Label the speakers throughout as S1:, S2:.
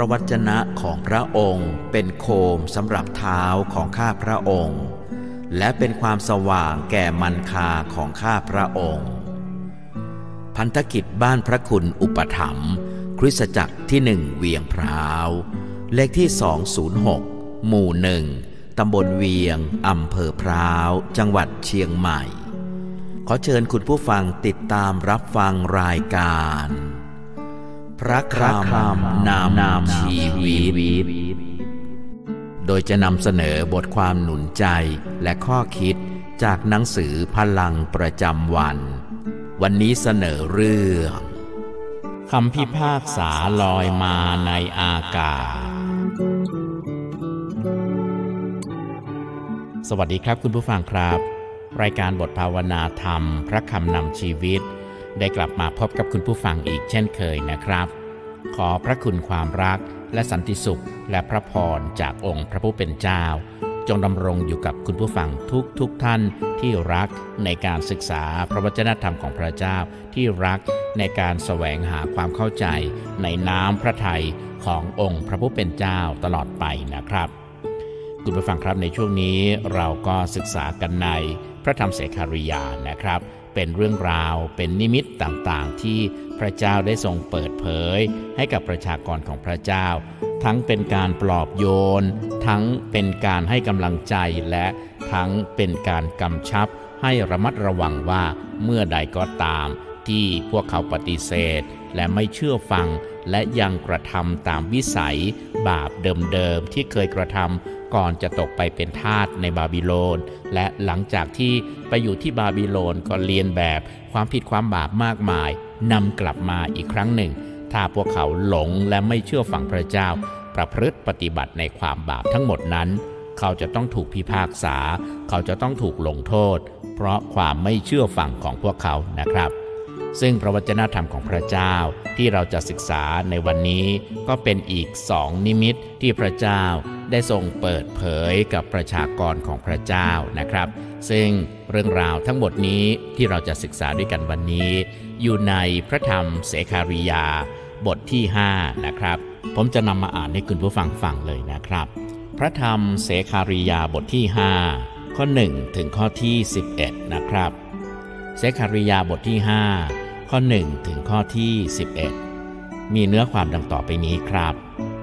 S1: ระวจนะของพระองค์เป็นโคมสำหรับเท้าของข้าพระองค์และเป็นความสว่างแก่มรรคาของข้าพระองค์พันธกิจบ้านพระคุณอุปถัมภ์คริสตจักรที่1เวียงพร้าวเลขที่206หมู่1ตำบลเวียงอำเภอพร้าวจังหวัดเชียงใหม่ขอเชิญคุณผู้ฟังติดตามรับฟังรายการพระคำนำชีวิตโดยจะนำเสนอบทความหนุนใจและข้อคิดจากหนังสือพลังประจำวันนี้เสนอเรื่องคำพิพากษาลอยมาในอากาศสวัสดีครับคุณผู้ฟังครับรายการบทภาวนาธรรมพระคำนำชีวิตได้กลับมาพบกับคุณผู้ฟังอีกเช่นเคยนะครับขอพระคุณความรักและสันติสุขและพระพรจากองค์พระผู้เป็นเจ้าจงดำรงอยู่กับคุณผู้ฟังทุกท่านที่รักในการศึกษาพระวจนะธรรมของพระเจ้าที่รักในการแสวงหาความเข้าใจในน้ำพระทัยขององค์พระผู้เป็นเจ้าตลอดไปนะครับคุณผู้ฟังครับในช่วงนี้เราก็ศึกษากันในพระธรรมเสคาริยานะครับเป็นเรื่องราวเป็นนิมิตต่างๆที่พระเจ้าได้ทรงเปิดเผยให้กับประชากรของพระเจ้าทั้งเป็นการปลอบโยนทั้งเป็นการให้กำลังใจและทั้งเป็นการกำชับให้ระมัดระวังว่าเมื่อใดก็ตามที่พวกเขาปฏิเสธและไม่เชื่อฟังและยังกระทำตามวิสัยบาปเดิมๆที่เคยกระทำก่อนจะตกไปเป็นทาสในบาบิโลนและหลังจากที่ไปอยู่ที่บาบิโลนก็เลียนแบบความผิดความบาปมากมายนำกลับมาอีกครั้งหนึ่งถ้าพวกเขาหลงและไม่เชื่อฟังพระเจ้าประพฤติปฏิบัติในความบาปทั้งหมดนั้นเขาจะต้องถูกพิพากษาเขาจะต้องถูกลงโทษเพราะความไม่เชื่อฟังของพวกเขานะครับซึ่งพระวจนะธรรมของพระเจ้าที่เราจะศึกษาในวันนี้ก็เป็นอีก2นิมิตที่พระเจ้าได้ทรงเปิดเผยกับประชากรของพระเจ้านะครับซึ่งเรื่องราวทั้งหมดนี้ที่เราจะศึกษาด้วยกันวันนี้อยู่ในพระธรรมเสคาริยาบทที่5นะครับผมจะนำมาอ่านให้คุณผู้ฟังฟังเลยนะครับพระธรรมเสคาริยาบทที่5ข้อ1ถึงข้อที่11นะครับเสคาริยาบทที่5ข้อ1ถึงข้อที่11มีเนื้อความดังต่อไปนี้ครับ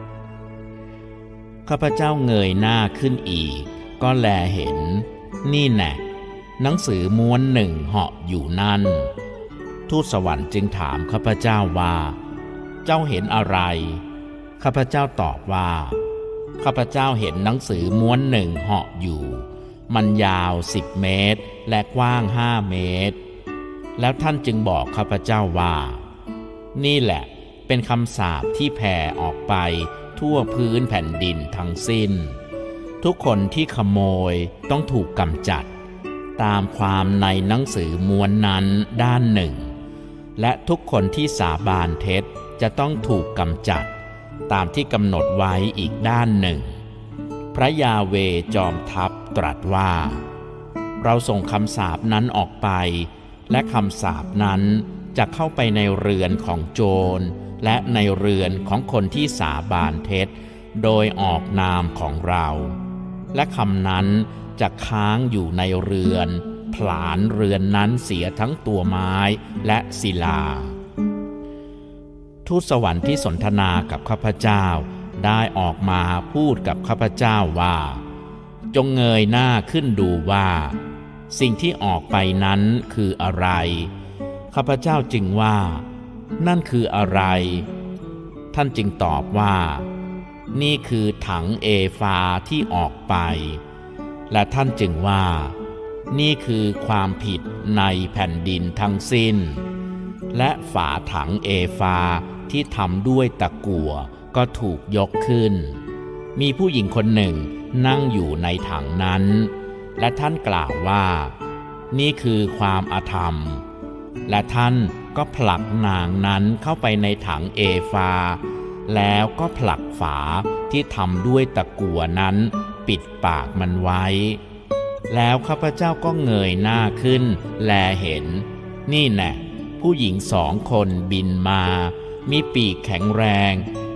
S1: ข้าพเจ้าเงยหน้าขึ้นอีกก็แลเห็นนี่แน่หนังสือม้วนหนึ่งเหาะอยู่นั่นทูตสวรรค์จึงถามข้าพเจ้าว่าเจ้าเห็นอะไรข้าพเจ้าตอบว่าข้าพเจ้าเห็นหนังสือม้วนหนึ่งเหาะอยู่มันยาว10 เมตรและกว้าง5 เมตรแล้วท่านจึงบอกข้าพเจ้าว่านี่แหละเป็นคำสาปที่แผ่ออกไปทั่วพื้นแผ่นดินทั้งสิ้นทุกคนที่ขโมยต้องถูกกำจัดตามความในหนังสือม้วนนั้นด้านหนึ่งและทุกคนที่สาบานเท็จจะต้องถูกกำจัดตามที่กำหนดไว้อีกด้านหนึ่งพระยาเวห์จอมทัพตรัสว่าเราส่งคำสาปนั้นออกไปและคำสาปนั้นจะเข้าไปในเรือนของโจรและในเรือนของคนที่สาบานเท็จโดยออกนามของเราและคำนั้นจะค้างอยู่ในเรือนผลาญเรือนนั้นเสียทั้งตัวไม้และศิลาทูตสวรรค์ที่สนทนากับข้าพเจ้าได้ออกมาพูดกับข้าพเจ้าว่าจงเงยหน้าขึ้นดูว่าสิ่งที่ออกไปนั้นคืออะไรข้าพเจ้าจึงว่านั่นคืออะไรท่านจึงตอบว่านี่คือถังเอฟาที่ออกไปและท่านจึงว่านี่คือความผิดในแผ่นดินทั้งสิ้นและฝาถังเอฟาที่ทำด้วยตะกั่วก็ถูกยกขึ้นมีผู้หญิงคนหนึ่งนั่งอยู่ในถังนั้นและท่านกล่าวว่านี่คือความอาธรรมและท่านก็ผลักนางนั้นเข้าไปในถังเอฟาแล้วก็ผลักฝาที่ทำด้วยตะกั่วนั้นปิดปากมันไว้แล้วข้าพเจ้าก็เงยหน้าขึ้นแลเห็นนี่แน่ผู้หญิง2 คนบินมามีปีกแข็งแรง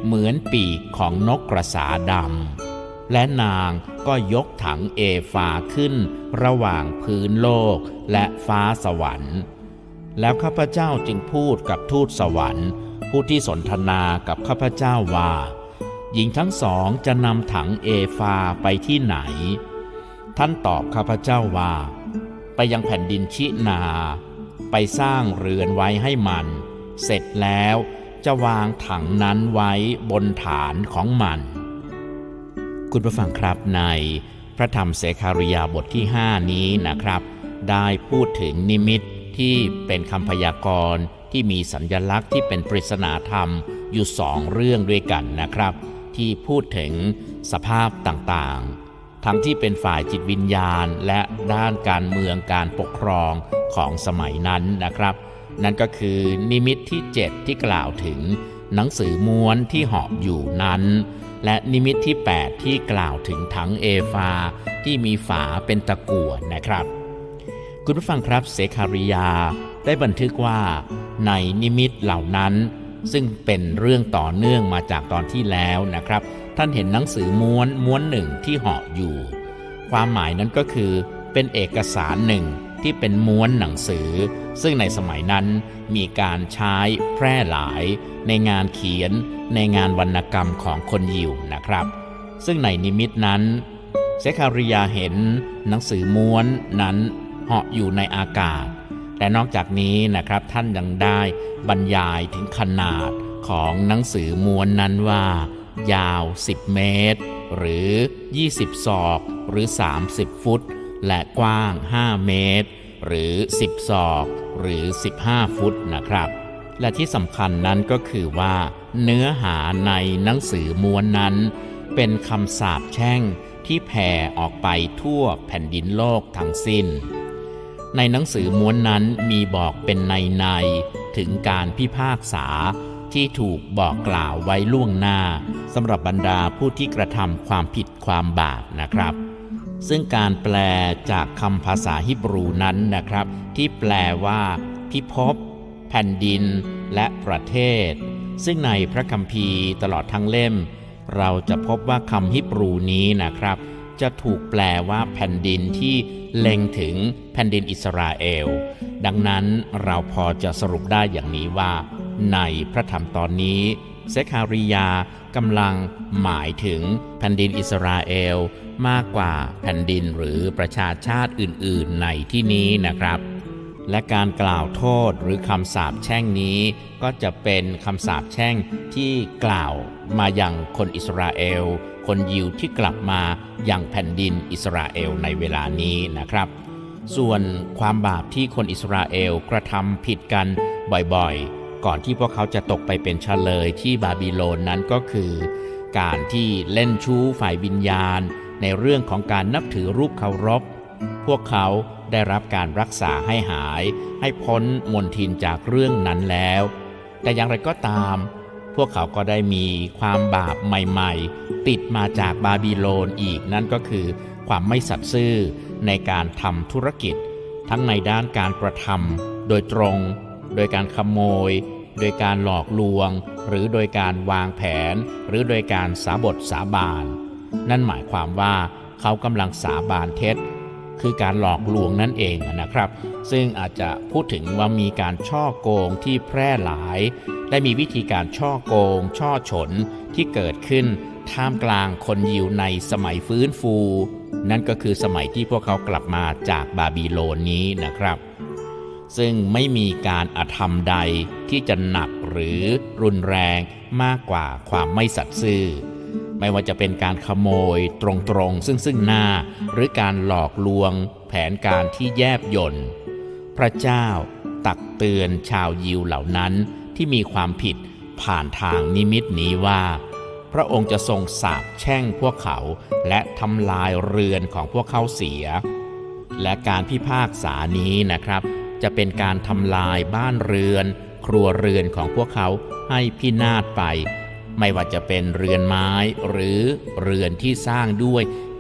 S1: เหมือนปีกของนกกระสาดำและนางก็ยกถังเอฟาขึ้นระหว่างพื้นโลกและฟ้าสวรรค์แล้วข้าพเจ้าจึงพูดกับทูตสวรรค์ผู้ที่สนทนากับข้าพเจ้าว่าหญิงทั้งสองจะนำถังเอฟาไปที่ไหนท่านตอบข้าพเจ้าว่าไปยังแผ่นดินชินาไปสร้างเรือนไว้ให้มันเสร็จแล้วจะวางถังนั้นไว้บนฐานของมันคุณผู้ฟังครับในพระธรรมเสคาริยาบทที่5นี้นะครับได้พูดถึงนิมิตที่เป็นคำพยากรณ์ที่มีสัญลักษณ์ที่เป็นปริศนาธรรมอยู่2 เรื่องด้วยกันนะครับที่พูดถึงสภาพต่างๆทั้งที่เป็นฝ่ายจิตวิญญาณและด้านการเมืองการปกครองของสมัยนั้นนะครับนั่นก็คือนิมิตที่7ที่กล่าวถึงหนังสือม้วนที่ห่ออยู่นั้นและนิมิตที่8ที่กล่าวถึงถังเอฟาที่มีฝาเป็นตะกั่วนะครับคุณผู้ฟังครับเสคาริยาได้บันทึกว่าในนิมิตเหล่านั้นซึ่งเป็นเรื่องต่อเนื่องมาจากตอนที่แล้วนะครับท่านเห็นหนังสือม้วนหนึ่งที่ห่ออยู่ความหมายนั้นก็คือเป็นเอกสารหนึ่งที่เป็นม้วนหนังสือซึ่งในสมัยนั้นมีการใช้แพร่หลายในงานเขียนในงานวรรณกรรมของคนยิวนะครับซึ่งในนิมิตนั้นเสคาริยาเห็นหนังสือม้วนนั้นเหาะอยู่ในอากาศและนอกจากนี้นะครับท่านยังได้บรรยายถึงขนาดของหนังสือม้วนนั้นว่ายาว10 เมตรหรือ20 ศอกหรือ30 ฟุตและกว้าง5 เมตรหรือ10 ศอกหรือ15 ฟุตนะครับและที่สำคัญนั้นก็คือว่าเนื้อหาในหนังสือม้วนนั้นเป็นคำสาปแช่งที่แผ่ออกไปทั่วแผ่นดินโลกทั้งสิ้นในหนังสือม้วนนั้นมีบอกเป็นในถึงการพิพากษาที่ถูกบอกกล่าวไว้ล่วงหน้าสำหรับบรรดาผู้ที่กระทำความผิดความบาปนะครับซึ่งการแปลจากคำภาษาฮิบรูนั้นนะครับที่แปลว่าพิภพแผ่นดินและประเทศซึ่งในพระคัมภีร์ตลอดทั้งเล่มเราจะพบว่าคำฮิบรูนี้นะครับจะถูกแปลว่าแผ่นดินที่เล็งถึงแผ่นดินอิสราเอลดังนั้นเราพอจะสรุปได้อย่างนี้ว่าในพระธรรมตอนนี้เซคาริยากำลังหมายถึงแผ่นดินอิสราเอลมากกว่าแผ่นดินหรือประชาชาติอื่นๆในที่นี้นะครับและการกล่าวโทษหรือคำสาปแช่งนี้ก็จะเป็นคำสาปแช่งที่กล่าวมายังคนอิสราเอลคนยิวที่กลับมายังแผ่นดินอิสราเอลในเวลานี้นะครับส่วนความบาปที่คนอิสราเอลกระทำผิดกันบ่อยๆก่อนที่พวกเขาจะตกไปเป็นเฉลยที่บาบิโลนนั้นก็คือการที่เล่นชู้ฝ่ายวิญญาณในเรื่องของการนับถือรูปเคารพพวกเขาได้รับการรักษาให้หายให้พ้นมลทินจากเรื่องนั้นแล้วแต่อย่างไรก็ตามพวกเขาก็ได้มีความบาปใหม่ๆติดมาจากบาบิโลนอีกนั่นก็คือความไม่สัตย์ซื่อในการทำธุรกิจทั้งในด้านการกระทำโดยตรงโดยการขโมยโดยการหลอกลวงหรือโดยการวางแผนหรือโดยการสาบทสาบานนั่นหมายความว่าเขากำลังสาบานเท็จคือการหลอกลวงนั่นเองนะครับซึ่งอาจจะพูดถึงว่ามีการฉ้อโกงที่แพร่หลายและมีวิธีการฉ้อโกงฉ้อฉลที่เกิดขึ้นท่ามกลางคนยิวในสมัยฟื้นฟูนั่นก็คือสมัยที่พวกเขากลับมาจากบาบิโลนนี้นะครับซึ่งไม่มีการอธรรมใดที่จะหนักหรือรุนแรงมากกว่าความไม่สัตย์ซื่อไม่ว่าจะเป็นการขโมยตรงๆซึ่งหน้าหรือการหลอกลวงแผนการที่แยบยลพระเจ้าตักเตือนชาวยิวเหล่านั้นที่มีความผิดผ่านทางนิมิตนี้ว่าพระองค์จะทรงสาปแช่งพวกเขาและทำลายเรือนของพวกเขาเสียและการพิพากษานี้นะครับจะเป็นการทำลายบ้านเรือนครัวเรือนของพวกเขาให้พินาศไปไม่ว่าจะเป็นเรือนไม้หรือเรือนที่สร้างด้วย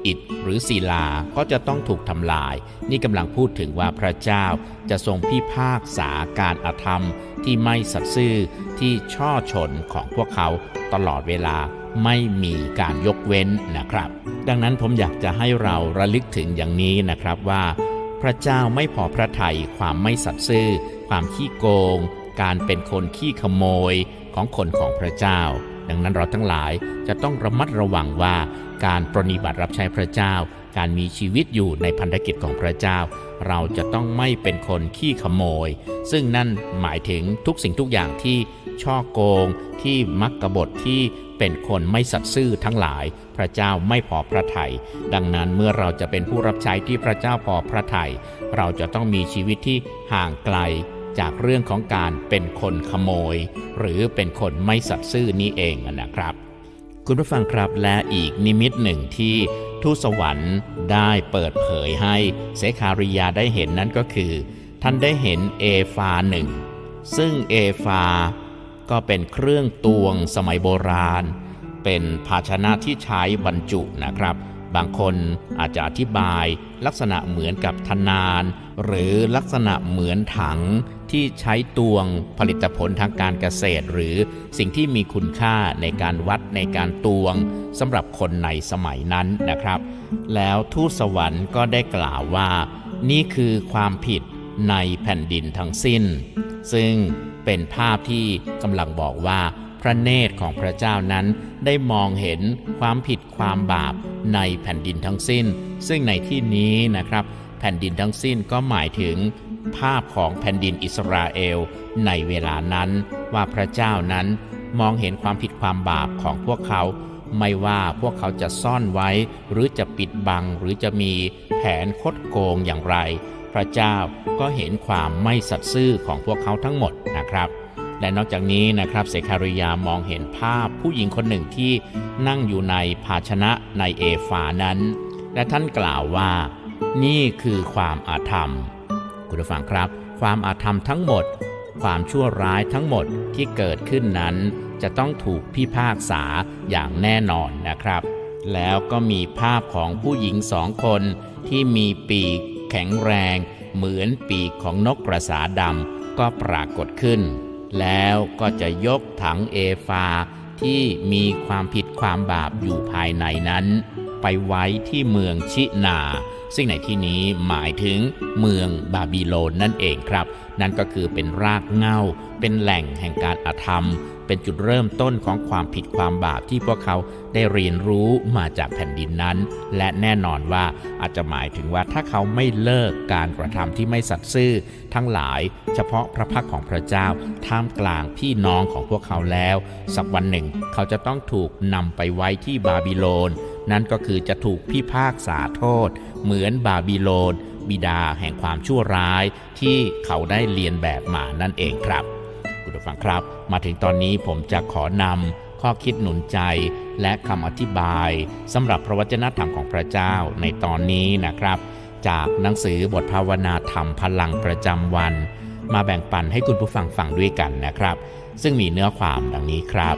S1: อิฐหรือศิลาก็จะต้องถูกทำลายนี่กำลังพูดถึงว่าพระเจ้าจะทรงพิพากษาการอธรรมที่ไม่สัตย์ซื่อที่ช่อชนของพวกเขาตลอดเวลาไม่มีการยกเว้นนะครับดังนั้นผมอยากจะให้เราระลึกถึงอย่างนี้นะครับว่าพระเจ้าไม่พอพระทัยความไม่สัตย์ซื่อความขี้โกงการเป็นคนขี้ขโมยของคนของพระเจ้าดังนั้นเราทั้งหลายจะต้องระมัดระวังว่าการปรนนิบัติรับใช้พระเจ้าการมีชีวิตอยู่ในพันธกิจของพระเจ้าเราจะต้องไม่เป็นคนขี้ขโมยซึ่งนั่นหมายถึงทุกสิ่งทุกอย่างที่ช่อโกงที่มักกบฏที่เป็นคนไม่สัตย์ซื่อทั้งหลายพระเจ้าไม่พอพระทัยดังนั้นเมื่อเราจะเป็นผู้รับใช้ที่พระเจ้าพอพระทัยเราจะต้องมีชีวิตที่ห่างไกลจากเรื่องของการเป็นคนขโมยหรือเป็นคนไม่สัตย์ซื่อนี้เองนะครับคุณผู้ฟังครับและอีกนิมิตหนึ่งที่ทูตสวรรค์ได้เปิดเผยให้เสคาริยาได้เห็นนั้นก็คือท่านได้เห็นเอฟาหนึ่งซึ่งเอฟาก็เป็นเครื่องตวงสมัยโบราณเป็นภาชนะที่ใช้บรรจุนะครับบางคนอาจจะอธิบายลักษณะเหมือนกับธนานหรือลักษณะเหมือนถังที่ใช้ตวงผลิตผลทางการเกษตรหรือสิ่งที่มีคุณค่าในการวัดในการตวงสำหรับคนในสมัยนั้นนะครับแล้วทูตสวรรค์ก็ได้กล่าวว่านี่คือความผิดในแผ่นดินทั้งสิ้นซึ่งเป็นภาพที่กำลังบอกว่าพระเนตรของพระเจ้านั้นได้มองเห็นความผิดความบาปในแผ่นดินทั้งสิ้นซึ่งในที่นี้นะครับแผ่นดินทั้งสิ้นก็หมายถึงภาพของแผ่นดินอิสราเอลในเวลานั้นว่าพระเจ้านั้นมองเห็นความผิดความบาปของพวกเขาไม่ว่าพวกเขาจะซ่อนไว้หรือจะปิดบังหรือจะมีแผนคดโกงอย่างไรพระเจ้าก็เห็นความไม่สัตย์ซื่อของพวกเขาทั้งหมดนะครับและนอกจากนี้นะครับเสคาริยามองเห็นภาพผู้หญิงคนหนึ่งที่นั่งอยู่ในภาชนะในเอฟานั้นและท่านกล่าวว่านี่คือความอาธรรมคุณผู้ฟังครับความอาธรรมทั้งหมดความชั่วร้ายทั้งหมดที่เกิดขึ้นนั้นจะต้องถูกพิพากษาอย่างแน่นอนนะครับแล้วก็มีภาพของผู้หญิงสองคนที่มีปีกแข็งแรงเหมือนปีกของนกกระสาดำก็ปรากฏขึ้นแล้วก็จะยกถังเอฟาที่มีความผิดความบาปอยู่ภายในนั้นไปไว้ที่เมืองชินาซึ่งในที่นี้หมายถึงเมืองบาบิโลนนั่นเองครับนั่นก็คือเป็นรากเหง้าเป็นแหล่งแห่งการอธรรมเป็นจุดเริ่มต้นของความผิดความบาปที่พวกเขาได้เรียนรู้มาจากแผ่นดินนั้นและแน่นอนว่าอาจจะหมายถึงว่าถ้าเขาไม่เลิกการกระทำที่ไม่สัตย์ซื่อทั้งหลายเฉพาะพระพักของพระเจ้าท่ามกลางพี่น้องของพวกเขาแล้วสักวันหนึ่งเขาจะต้องถูกนำไปไว้ที่บาบิโลนนั่นก็คือจะถูกพิพากษาโทษเหมือนบาบิโลนบิดาแห่งความชั่วร้ายที่เขาได้เรียนแบบมานั่นเองครับคุณผู้ฟังครับมาถึงตอนนี้ผมจะขอนำข้อคิดหนุนใจและคำอธิบายสำหรับพระวจนะธรรมของพระเจ้าในตอนนี้นะครับจากหนังสือบทภาวนาธรรมพลังประจำวันมาแบ่งปันให้คุณผู้ฟังฟังด้วยกันนะครับซึ่งมีเนื้อความดังนี้ครับ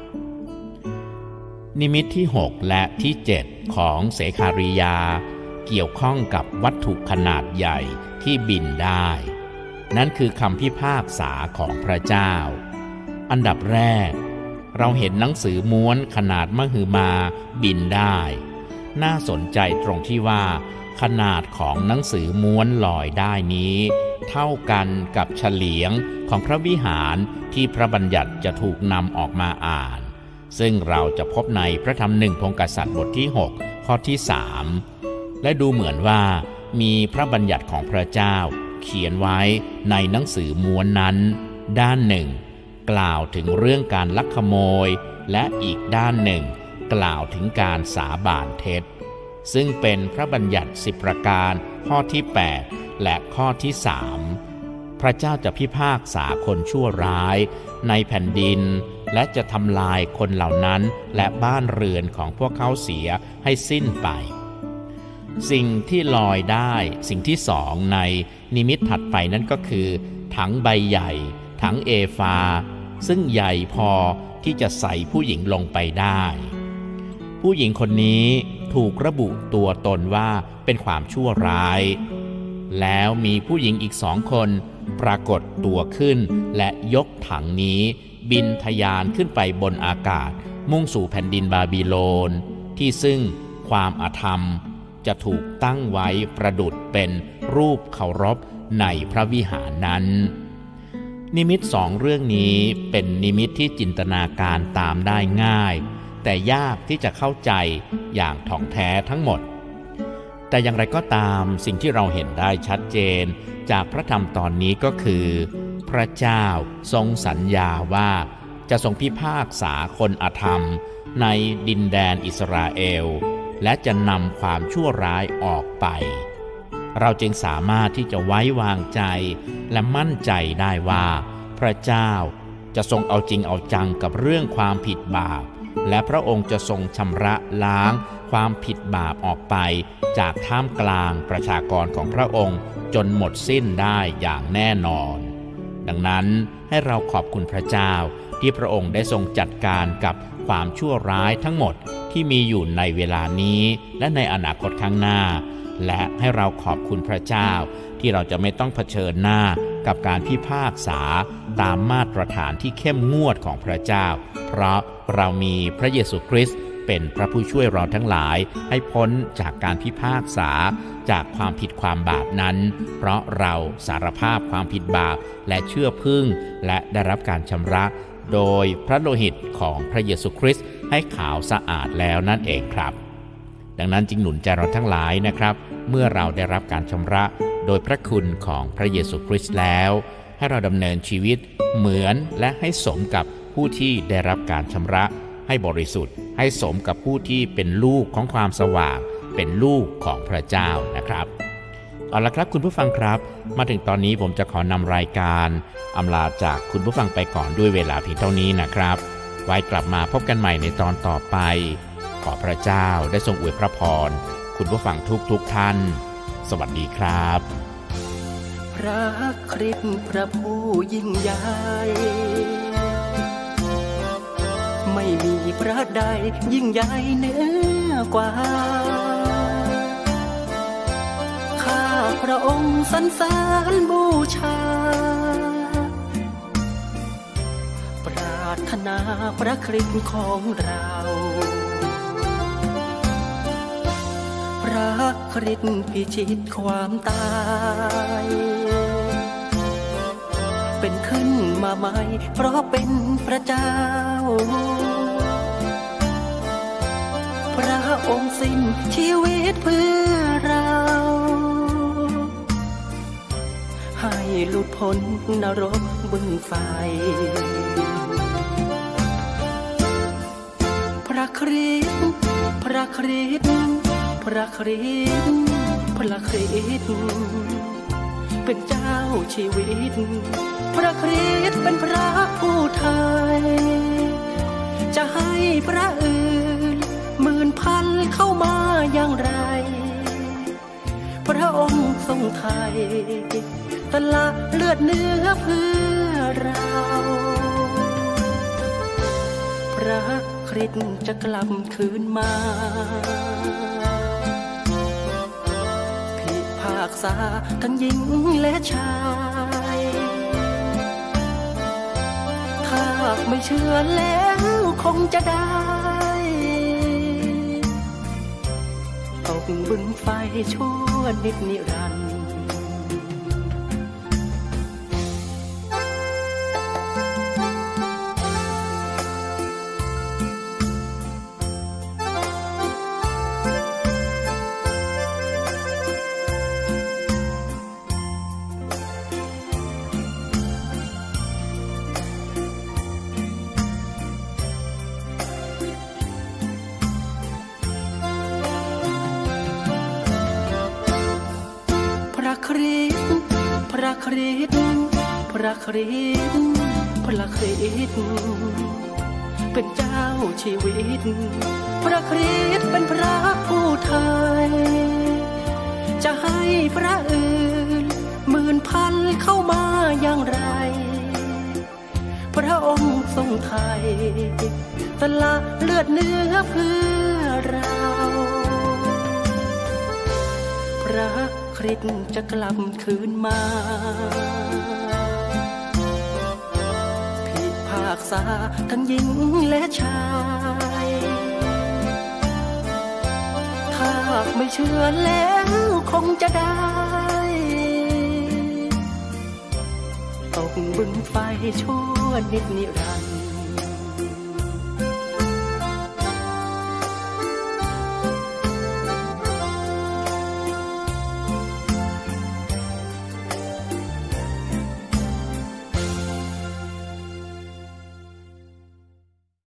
S1: นิมิตที่6และที่7ของเสคาริยาเกี่ยวข้องกับวัตถุขนาดใหญ่ที่บินได้นั่นคือคำพิพากษาของพระเจ้าอันดับแรกเราเห็นหนังสือม้วนขนาดมหึมาบินได้น่าสนใจตรงที่ว่าขนาดของหนังสือม้วนลอยได้นี้เท่ากันกับเฉลียงของพระวิหารที่พระบัญญัติจะถูกนำออกมาอ่านซึ่งเราจะพบในพระธรรมหนึ่งพงศ์กษัตริย์บทที่6ข้อที่3และดูเหมือนว่ามีพระบัญญัติของพระเจ้าเขียนไว้ในหนังสือม้วนนั้นด้านหนึ่งกล่าวถึงเรื่องการลักขโมยและอีกด้านหนึ่งกล่าวถึงการสาบานเท็จซึ่งเป็นพระบัญญัติ10ประการข้อที่8และข้อที่3พระเจ้าจะพิพากษาคนชั่วร้ายในแผ่นดินและจะทำลายคนเหล่านั้นและบ้านเรือนของพวกเขาเสียให้สิ้นไปสิ่งที่ลอยได้สิ่งที่สองในนิมิตถัดไปนั้นก็คือถังใบใหญ่ถังเอฟาซึ่งใหญ่พอที่จะใส่ผู้หญิงลงไปได้ผู้หญิงคนนี้ถูกระบุตัวตนว่าเป็นความชั่วร้ายแล้วมีผู้หญิงอีก2 คนปรากฏตัวขึ้นและยกถังนี้บินทะยานขึ้นไปบนอากาศมุ่งสู่แผ่นดินบาบิโลนที่ซึ่งความอธรรมจะถูกตั้งไว้ประดุจเป็นรูปเคารพในพระวิหารนั้นนิมิต2 เรื่องนี้เป็นนิมิตที่จินตนาการตามได้ง่ายแต่ยากที่จะเข้าใจอย่างถ่องแท้ทั้งหมดแต่อย่างไรก็ตามสิ่งที่เราเห็นได้ชัดเจนจากพระธรรมตอนนี้ก็คือพระเจ้าทรงสัญญาว่าจะทรงพิพากษาคนอธรรมในดินแดนอิสราเอลและจะนำความชั่วร้ายออกไปเราจึงสามารถที่จะไว้วางใจและมั่นใจได้ว่าพระเจ้าจะทรงเอาจริงเอาจังกับเรื่องความผิดบาปและพระองค์จะทรงชำระล้างความผิดบาปออกไปจากท่ามกลางประชากรของพระองค์จนหมดสิ้นได้อย่างแน่นอนดังนั้นให้เราขอบคุณพระเจ้าที่พระองค์ได้ทรงจัดการกับความชั่วร้ายทั้งหมดที่มีอยู่ในเวลานี้และในอนาคตข้างหน้าและให้เราขอบคุณพระเจ้าที่เราจะไม่ต้องเผชิญหน้ากับการพิพากษาตามมาตรฐานที่เข้มงวดของพระเจ้าเพราะเรามีพระเยซูคริสต์เป็นพระผู้ช่วยเราทั้งหลายให้พ้นจากการพิพากษาจากความผิดความบาปนั้นเพราะเราสารภาพความผิดบาปและเชื่อพึ่งและได้รับการชำระโดยพระโลหิตของพระเยซูคริสต์ให้ขาวสะอาดแล้วนั่นเองครับดังนั้นจึงหนุนใจเราทั้งหลายนะครับเมื่อเราได้รับการชำระโดยพระคุณของพระเยซูคริสต์แล้วให้เราดำเนินชีวิตเหมือนและให้สมกับผู้ที่ได้รับการชำระให้บริสุทธิ์ให้สมกับผู้ที่เป็นลูกของความสว่างเป็นลูกของพระเจ้านะครับเอาละครับคุณผู้ฟังครับมาถึงตอนนี้ผมจะขอนำรายการอำลาจากคุณผู้ฟังไปก่อนด้วยเวลาเพียงเท่านี้นะครับไว้กลับมาพบกันใหม่ในตอนต่อไปขอพระเจ้าได้ทรงอวยพระพรคุณผู้ฟังทุกท่านสวัสดีครับ
S2: พระคริสต์พระผู้ยิ่งใหญ่ไม่มีพระใดยิ่งใหญ่เหนือกว่าข้าพระองค์สรรเสริญบูชาปรารถนาพระคริสต์ของเราพระคริสต์พิชิตความตายเป็นขึ้นมาใหม่เพราะเป็นพระเจ้าพระองค์สิ้นชีวิตเพื่อเราให้หลุดพ้นนรกบึงไฟพระคริสต์พระคริสต์พระคริสต์พระคริสต์เป็นเจ้าชีวิตพระคริสต์เป็นพระผู้ไทยจะให้พระอื่นหมื่นพันเข้ามาอย่างไรพระองค์ทรงไทยตละเลือดเนื้อเพื่อเราพระคริสต์จะกลับคืนมาพิพากษาทั้งหญิงและชายถ้าไม่เชื่อแล้วคงจะได้ตกบึงไฟชั่วนิจนิรันดร์พระคริสต์พระคริสต์พระคริสต์พระคริสต์เป็นเจ้าชีวิตพระคริสต์เป็นพระผู้ไทยจะให้พระอื่นหมื่นพันเข้ามาอย่างไรพระองค์ทรงไทยตละเลือดเนื้อเพื่อเราพระคริสต์จะกลับคืนมาพิพากษาทั้งหญิงและชายถ้าไม่เชื่อแล้วคงจะได้ตกบึงไฟชั่วนิดนิรันดร์